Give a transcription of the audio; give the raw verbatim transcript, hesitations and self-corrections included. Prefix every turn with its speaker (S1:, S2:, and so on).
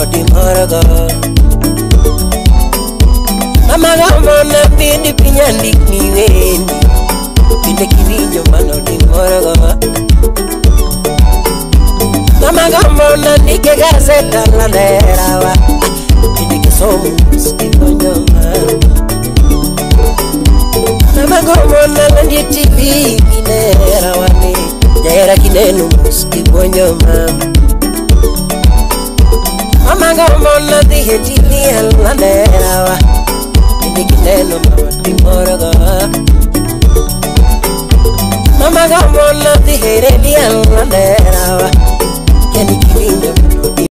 S1: melody maraga Mamaga mona pindi pinyandi niwendi Pinde kivinyo melody maraga Mamaga mona nike gazeta la nerawa Pinde kisomu skibonyo Mamaga mona nandi T V kinerawa ni Jaira kinenu skibonyo Mamaga mona dihe T V la nerawa